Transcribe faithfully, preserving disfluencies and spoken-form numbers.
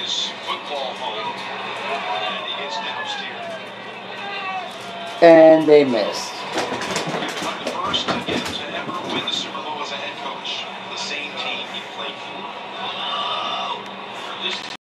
this football home, and he gets now steered. And they missed. The first to get to ever win the Super Bowl as a head coach, the same team he played for.